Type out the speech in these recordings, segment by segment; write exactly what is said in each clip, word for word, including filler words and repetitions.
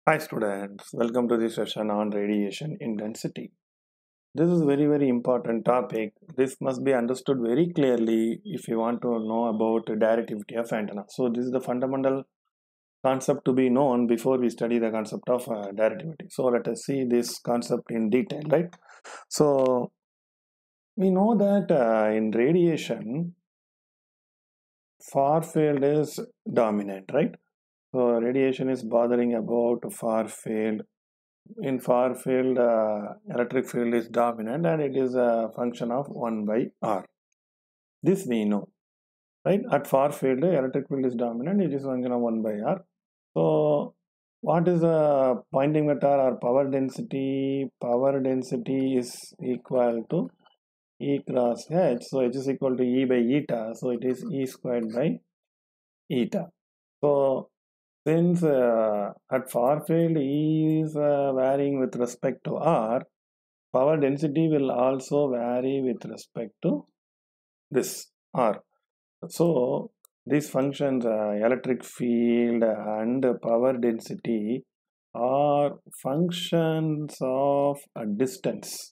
Hi students, welcome to this session on radiation intensity. This is very very important topic. This must be understood very clearly if you want to know about directivity of antenna. So this is the fundamental concept to be known before we study the concept of uh, directivity. So let us see this concept in detail, right? So we know that uh, in radiation, far field is dominant, right? So radiation is bothering about far field. In far field, uh, electric field is dominant and it is a function of one by R. This we know, right? At far field, electric field is dominant, it is function of one by R. So, what is the Poynting vector or power density? Power density is equal to E cross H. So, H is equal to E by eta. So, it is E squared by eta. So, since uh, at far field E is uh, varying with respect to R, power density will also vary with respect to this R. So these functions, uh, electric field and power density, are functions of a distance.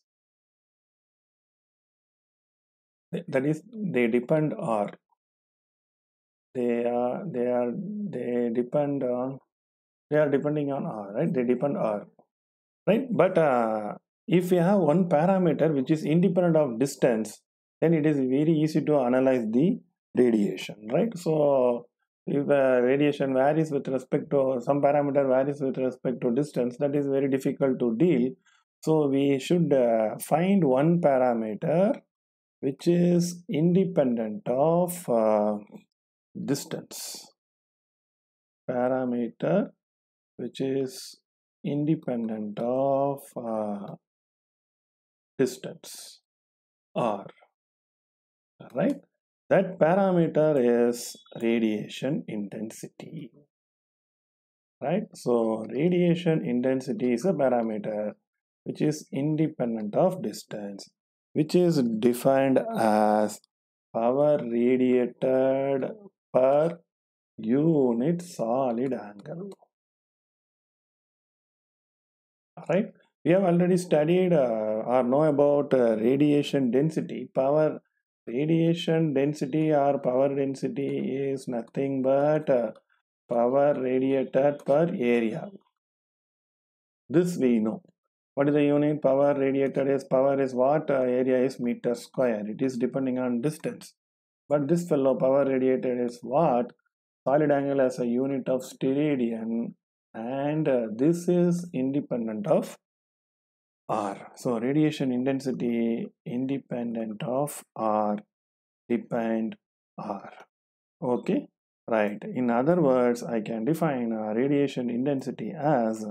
That is, they depend on. They are. They are. They depend on. They are depending on R, right? They depend R, right? But uh, if you have one parameter which is independent of distance, then it is very easy to analyze the radiation, right? So if uh, radiation varies with respect to some parameter varies with respect to distance, that is very difficult to deal. So we should uh, find one parameter which is independent of uh, distance. Parameter which is independent of uh, distance R, right? That parameter is radiation intensity, right? So radiation intensity is a parameter which is independent of distance, which is defined as power radiated per unit solid angle, right? We have already studied uh, or know about uh, radiation density. Power radiation density or power density is nothing but uh, power radiated per area. This we know. What is the unit? Power radiated is power is what? Uh, area is meter square. It is depending on distance. But this fellow power radiated is what? Solid angle as a unit of steradian, and uh, this is independent of R. So radiation intensity independent of R, depend R. Okay, right. In other words, I can define uh, radiation intensity as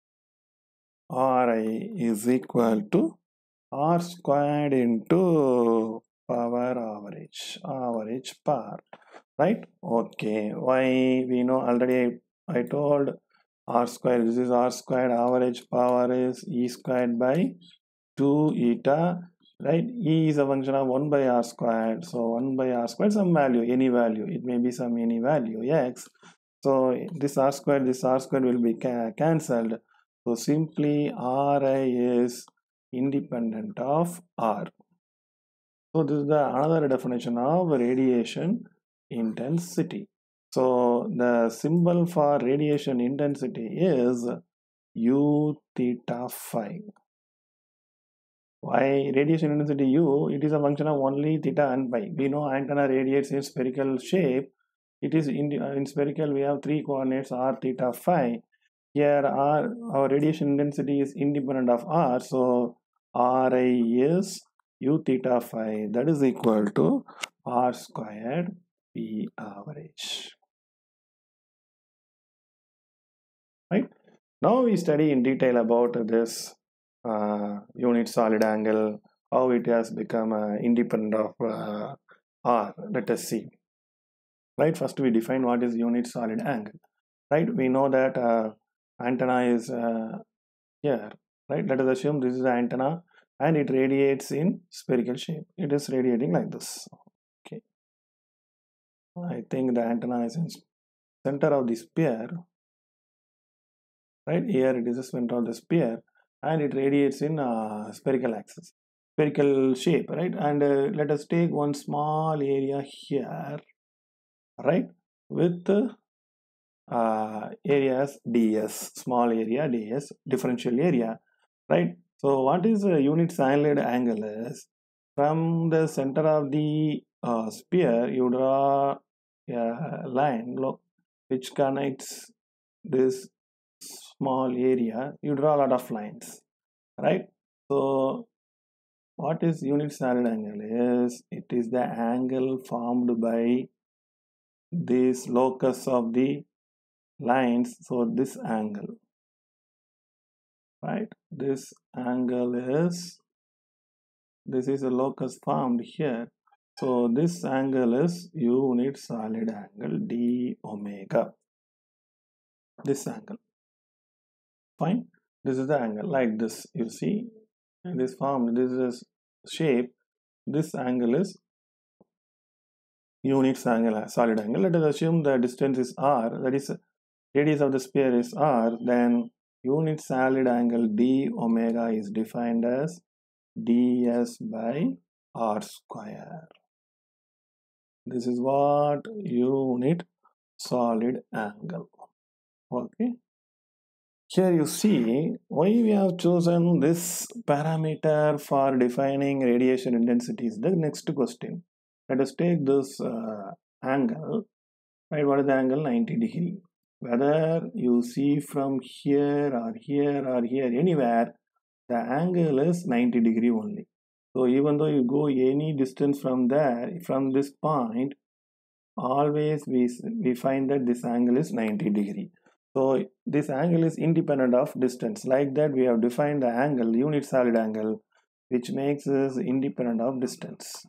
Ri is equal to R squared into power average, average power, right? Okay, why we know already I told R squared, this is R squared, average power is E squared by two eta, right? E is a function of one by R squared, so one by R squared, some value, any value, it may be some any value, x. So this R squared, this R squared will be ca cancelled. So simply Ri is independent of R. So this is the another definition of radiation intensity. So the symbol for radiation intensity is U theta phi. Why radiation intensity U? It is a function of only theta and phi. We know antenna radiates in spherical shape. It is in, in spherical, we have three coordinates r, theta, phi. Here r, our radiation intensity is independent of r, so Ri is U theta phi, that is equal to R squared P average. Right? Now we study in detail about this uh, unit solid angle, how it has become uh, independent of uh, R. Let us see. Right, first we define what is unit solid angle. Right, we know that uh, antenna is uh, here. Right, let us assume this is the antenna and it radiates in spherical shape. It is radiating like this. Okay, I think the antenna is in center of the sphere. right? Here it is the center of the sphere, and it radiates in uh, spherical axis, spherical shape, right? And uh, let us take one small area here, right, with uh, areas ds, small area ds, differential area, right? So what is a unit solid angle is, from the center of the uh, sphere you draw a line which connects this small area. You draw a lot of lines, right? So what is unit solid angle is, it is the angle formed by this locus of the lines. So this angle, right, this angle is, this is a locus formed here. So this angle is unit solid angle d omega, this angle, fine. This is the angle like this, you see, and this formed, this is shape, this angle is unit angle, solid angle. Let us assume the distance is r, that is radius of the sphere is r, then unit solid angle d omega is defined as ds by r square. This is what unit solid angle. Okay, here you see why we have chosen this parameter for defining radiation intensity is the next question. Let us take this uh, angle, right? What is the angle? ninety degree. Whether you see from here or here or here, anywhere, the angle is ninety degree only. So even though you go any distance from there, from this point, always we, we find that this angle is ninety degree. So this angle is independent of distance. Like that we have defined the angle, unit solid angle, which makes us independent of distance,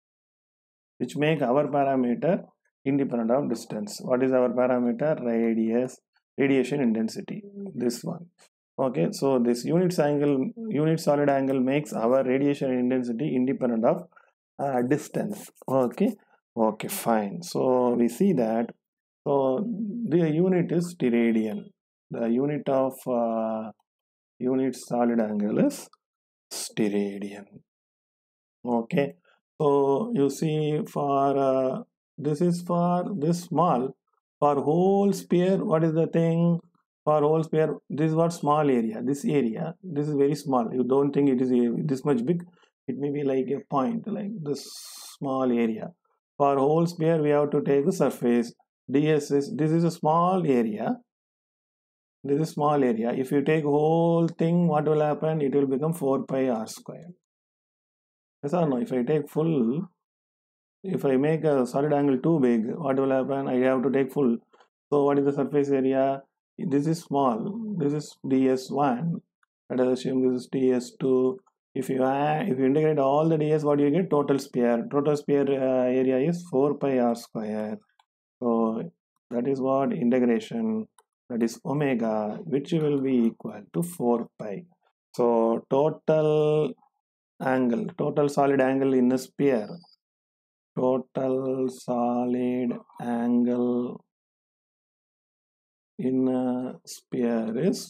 which make our parameter independent of distance. What is our parameter? Radius, radiation intensity, this one. Okay, so this unit angle, unit solid angle makes our radiation intensity independent of uh, distance. Okay, okay, fine. So we see that, so the unit is steradian. The unit of uh, unit solid angle is steradian. Okay, so you see, for uh, this is for this small, for whole sphere, what is the thing? For whole sphere, this is what small area, this area, this is very small. You don't think it is a, this much big. It may be like a point, like this small area. For whole sphere, we have to take the surface. ds is, this is a small area. This is small area. If you take whole thing, what will happen? It will become four pi r square. Yes or no? If I take full, if I make a solid angle too big, what will happen? I have to take full. So what is the surface area? This is small. This is d s one. Let us assume this is d s two. If you add, if you integrate all the ds, what do you get? Total sphere. Total sphere uh, area is four pi r square. So that is what integration, that is omega, which will be equal to four pi. So total angle, total solid angle in a sphere, total solid angle in a sphere is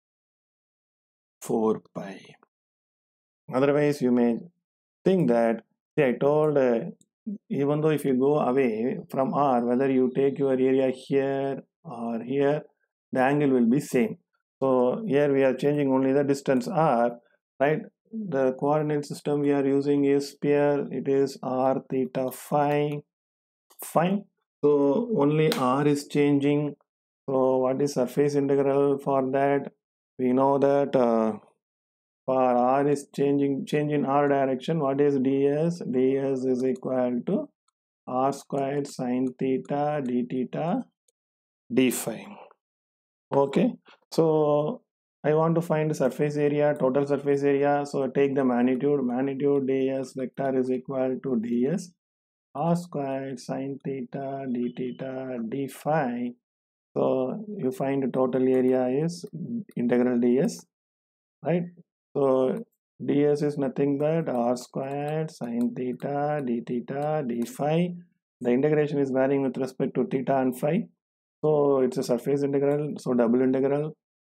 four pi. Otherwise you may think that, see, I told uh, even though if you go away from r, whether you take your area here or here, the angle will be same. So here we are changing only the distance r, right? The coordinate system we are using is sphere, it is r theta phi, fine. So only r is changing. So what is surface integral for that? We know that uh, for r is changing, change in r direction. What is ds? ds is equal to r squared sine theta d theta d phi. Okay, so I want to find the surface area, total surface area. So take the magnitude. Magnitude ds vector is equal to ds r squared sine theta d theta d phi. So you find the total area is integral ds, right? So ds is nothing but r squared sine theta d theta d phi. The integration is varying with respect to theta and phi. So it's a surface integral, so double integral.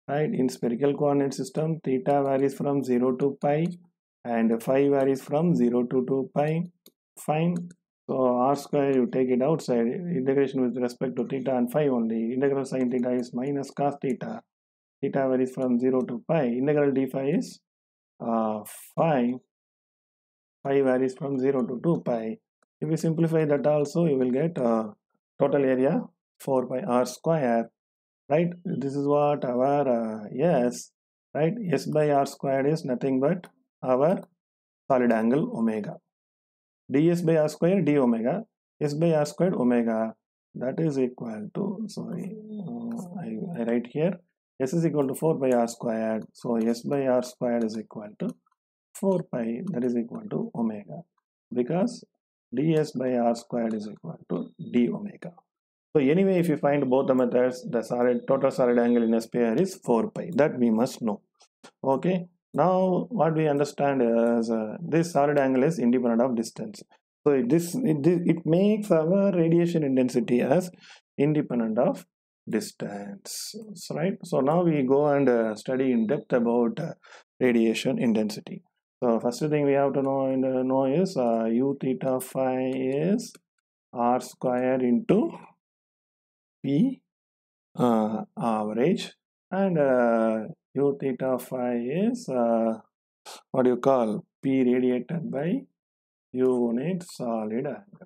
right? In spherical coordinate system, theta varies from zero to pi and phi varies from zero to two pi. Fine. So r square, you take it outside, integration with respect to theta and phi only. Integral sin theta is minus cos theta. Theta varies from zero to pi. Integral d phi is uh, phi. Phi varies from zero to two pi. If you simplify that also, you will get uh, total area four pi r square, right? This is what our uh, S, right? S by r squared is nothing but our solid angle omega. ds by r square d omega, s by r squared omega, that is equal to, sorry, uh, I, I write here, s is equal to four pi r squared, so s by r squared is equal to four pi, that is equal to omega, because ds by r squared is equal to d omega. So anyway, if you find both the methods, the solid total solid angle in a sphere is four pi, that we must know. Okay, now what we understand is uh, this solid angle is independent of distance. So it, this it, it makes our radiation intensity as independent of distance, right? So now we go and uh, study in depth about uh, radiation intensity. So first thing we have to know and uh, know is uh, u theta phi is r square into p uh, average, and uh, u theta phi is uh, what do you call p radiated by unit solid angle,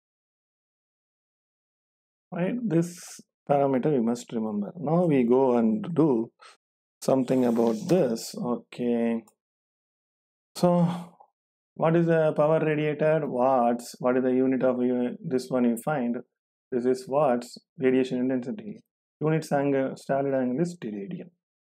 right? This parameter we must remember. Now we go and do something about this. Okay, so what is the power radiated? Watts. What is the unit of this one you find? This is watts. Radiation intensity. Units angle, solid angle is steradian.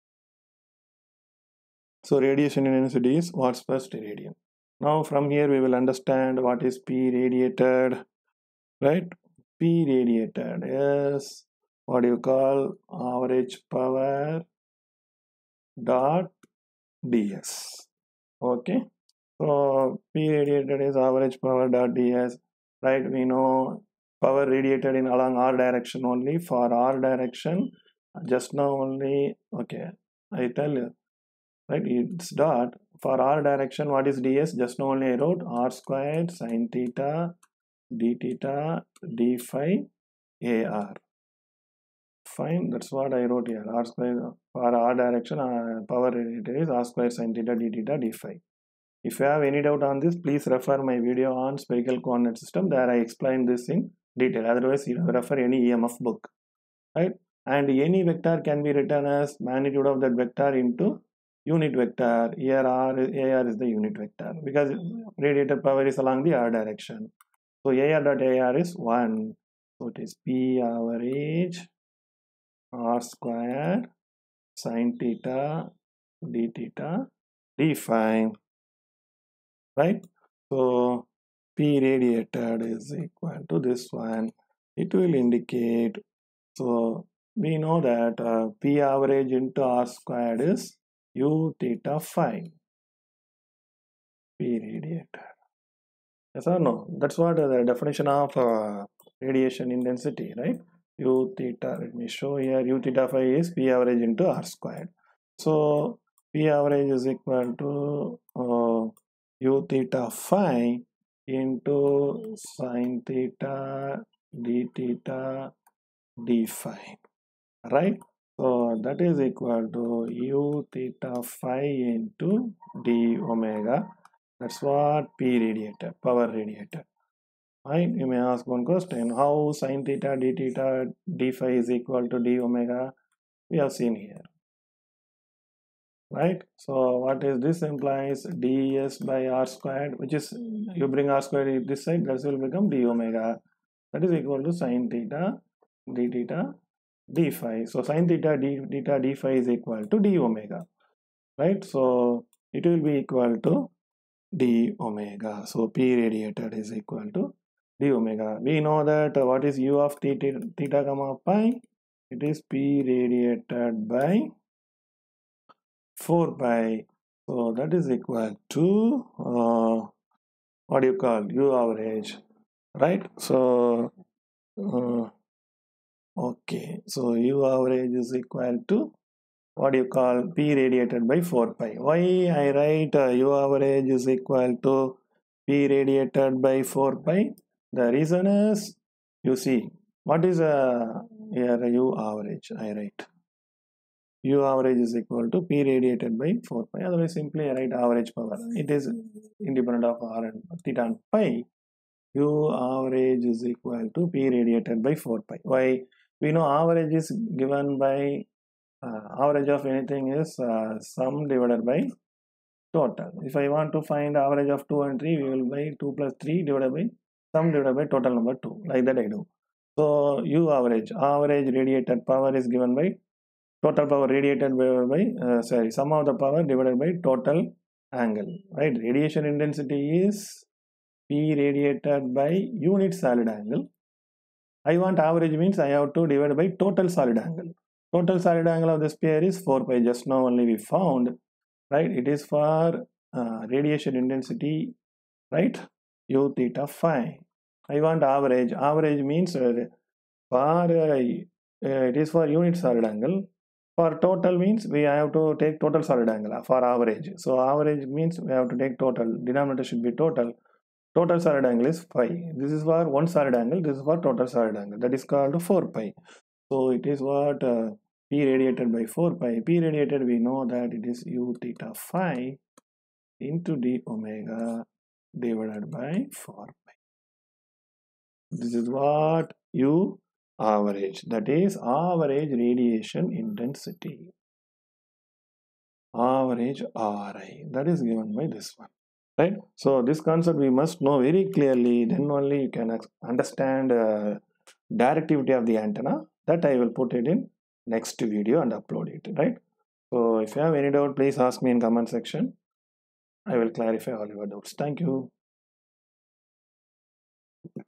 So radiation intensity is watts per steradian. Now from here we will understand what is P radiated, right? P radiated is what you call average power dot ds. Okay, so P radiated is average power dot ds, right? We know power radiated in along r direction only. For r direction, just now only, okay, I tell you, right? It's dot. For r direction, what is ds? Just now only I wrote r squared sine theta d theta d phi ar. Fine, that's what I wrote here. R square for r direction, uh, power radiated is r square sine theta d theta d phi. If you have any doubt on this, please refer my video on spherical coordinate system. There I explained this in detail. Otherwise, you refer any E M F book, right? And any vector can be written as magnitude of that vector into unit vector. Here R, A R is the unit vector because radiated power is along the R direction. So A R dot A R is one. So it is P average R square sine theta d theta d phi, right? So P radiated is equal to this one. It will indicate, so we know that uh, P average into R squared is u theta phi. P radiated. Yes or no? That's what uh, the definition of uh, radiation intensity, right? U theta, let me show here, u theta phi is P average into R squared. So P average is equal to uh, u theta phi into sine theta d theta d phi, right? So that is equal to u theta phi into d omega. That's what P radiated, power radiated. Right? You may ask one question: how sine theta d theta d phi is equal to d omega? We have seen here, right? So what is this implies? ds by r squared, which is you bring r squared this side, that will become d omega. That is equal to sine theta d theta d phi. So sine theta d theta d phi is equal to d omega, right? So it will be equal to d omega. So P radiated is equal to d omega. We know that uh, what is u of theta, theta comma pi? It is P radiated by four pi. So that is equal to uh, what do you call u average, right? So uh, okay, so u average is equal to what do you call P radiated by four pi. Why I write uh, U average is equal to P radiated by four pi? The reason is, you see, what is uh, here U average? I write U average is equal to P radiated by four pi. Otherwise, simply I write average power. It is independent of R and theta and pi. U average is equal to P radiated by four pi. Why? We know average is given by uh, average of anything is uh, sum divided by total. If I want to find average of two and three, we will by two plus three divided by sum divided by total number two. Like that I do. So U average, average radiated power is given by total power radiated by, by uh, sorry, sum of the power divided by total angle. Right? Radiation intensity is P radiated by unit solid angle. I want average means I have to divide by total solid angle. Total solid angle of the sphere is four pi. Just now only we found, right? It is for uh, radiation intensity, right? U theta phi. I want average. Average means uh, for uh, uh, it is for unit solid angle. For total means we have to take total solid angle for average. So average means we have to take total. Denominator should be total. Total solid angle is phi. This is for one solid angle. This is for total solid angle. That is called four pi. So it is what uh, P radiated by four pi. P radiated, we know that it is U theta phi into d omega divided by four pi. This is what U average. That is average radiation intensity. Average R I. That is given by this one. Right? So this concept we must know very clearly. Then only you can understand uh, directivity of the antenna. That I will put it in next video and upload it. Right? So if you have any doubt, please ask me in comment section. I will clarify all your doubts. Thank you.